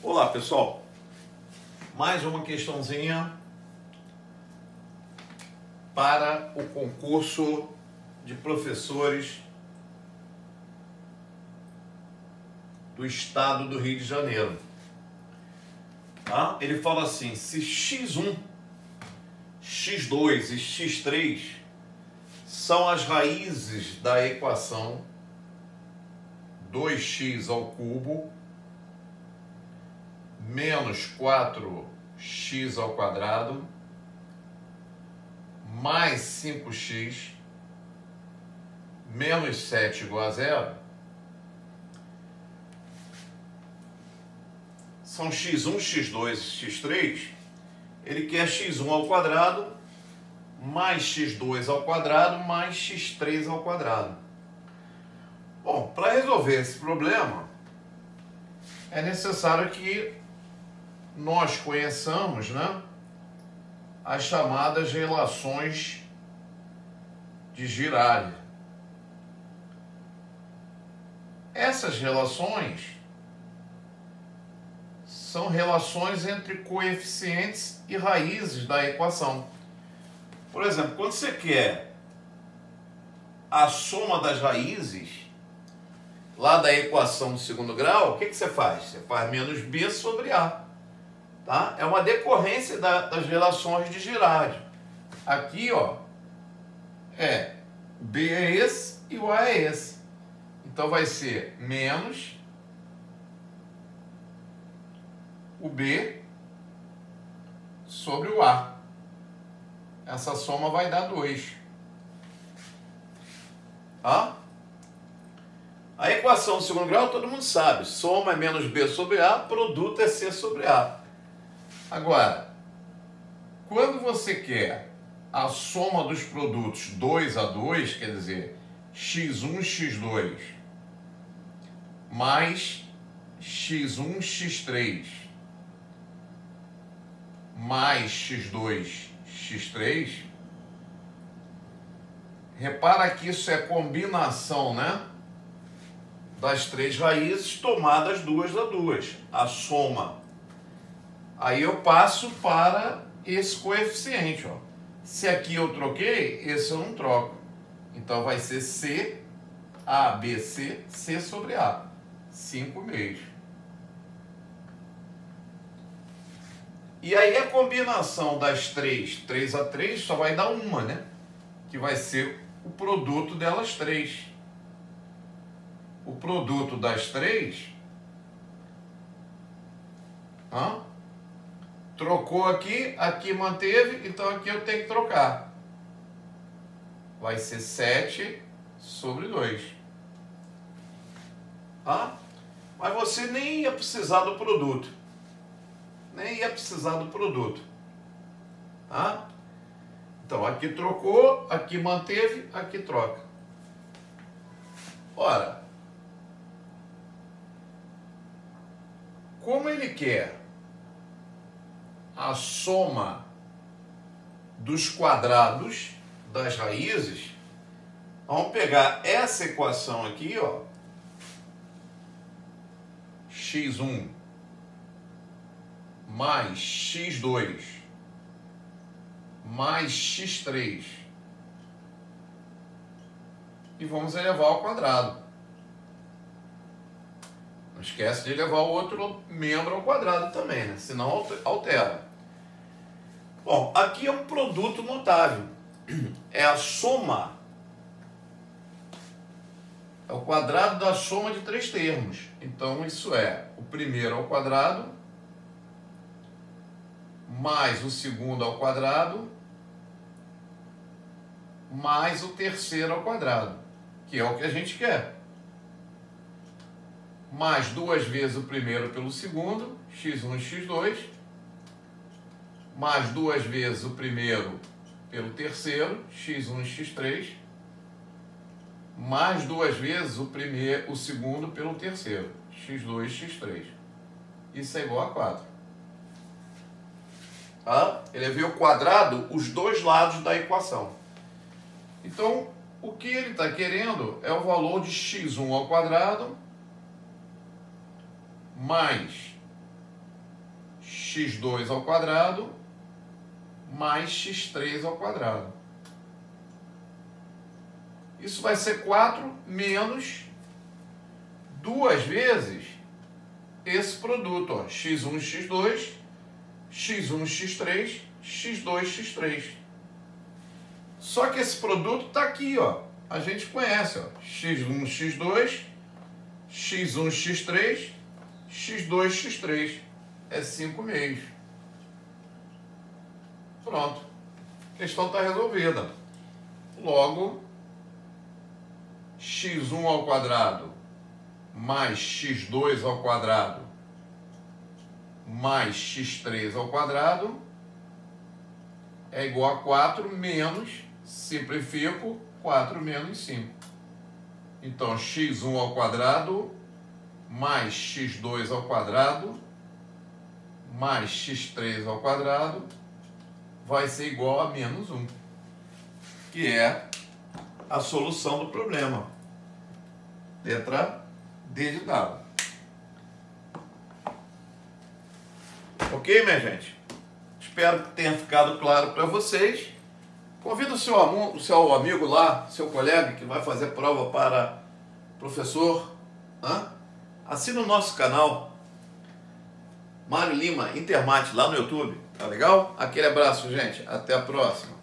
Olá pessoal, mais uma questãozinha para o concurso de professores do estado do Rio de Janeiro. Tá? Ele fala assim: se x1, x2 e x3 são as raízes da equação 2x ao cubo menos 4x ao quadrado mais 5x menos 7 igual a zero, são x1, x2 e x3, ele quer x1 ao quadrado mais x2 ao quadrado mais x3 ao quadrado. Bom, para resolver esse problema, é necessário que nós conheçamos, né, as chamadas relações de Girard. Essas relações são relações entre coeficientes e raízes da equação. Por exemplo, quando você quer a soma das raízes lá da equação do segundo grau, o que você faz? Você faz menos b sobre a. Tá? É uma decorrência das relações de Girard. Aqui, ó, b é esse e o a é esse. Então vai ser menos o b sobre o a. Essa soma vai dar 2. Tá? A equação do segundo grau todo mundo sabe. Soma é menos b sobre a, produto é c sobre a. Agora, quando você quer a soma dos produtos 2 a 2, quer dizer, x1, x2, mais x1, x3, mais x2, x3, repara que isso é combinação, né, das três raízes tomadas duas a duas, a soma. Aí eu passo para esse coeficiente, ó. Se aqui eu troquei, esse eu não troco. Então vai ser C, A, B, C, C sobre A. 5 meios. E aí a combinação das três, 3 a 3, só vai dar uma, né? Que vai ser o produto delas três. O produto das três... trocou aqui, aqui manteve, então aqui eu tenho que trocar. Vai ser 7 sobre 2. Tá? Mas você nem ia precisar do produto. Nem ia precisar do produto. Tá? Então aqui trocou, aqui manteve, aqui troca. Ora, como ele quer a soma dos quadrados das raízes, vamos pegar essa equação aqui, ó, x1 mais x2 mais x3 e vamos elevar ao quadrado. Não esquece de levar o outro membro ao quadrado também, né? Senão altera. Bom, aqui é um produto notável. É a soma. É o quadrado da soma de três termos. Então, isso é o primeiro ao quadrado, mais o segundo ao quadrado, mais o terceiro ao quadrado, que é o que a gente quer. Mais duas vezes o primeiro pelo segundo, x1 e x2, mais duas vezes o primeiro pelo terceiro, x1 e x3, mais duas vezes o segundo pelo terceiro, x2 e x3. Isso é igual a 4. Tá? Ele veio ao quadrado os dois lados da equação. Então, o que ele está querendo é o valor de x1 ao quadrado mais x2 ao quadrado mais x3 ao quadrado. Isso vai ser 4 menos 2 vezes esse produto, ó, x1, x2, x1, x3, x2, x3. Só que esse produto está aqui, ó. A gente conhece, ó, x1, x2, x1, x3, x2, x3. É 5 meios. Pronto. A questão está resolvida. Logo, x1 ao quadrado mais x2 ao quadrado mais x3 ao quadrado é igual a 4 menos, simplifico, 4 menos 5. Então, x1 ao quadrado mais x2 ao quadrado mais x3 ao quadrado vai ser igual a menos 1, que é a solução do problema. Letra D de dado. Ok, minha gente? Espero que tenha ficado claro para vocês. Convido o seu amigo lá, seu colega que vai fazer prova para professor. Assina o nosso canal Mário Lima Intermate lá no YouTube. Tá legal? Aquele abraço, gente. Até a próxima.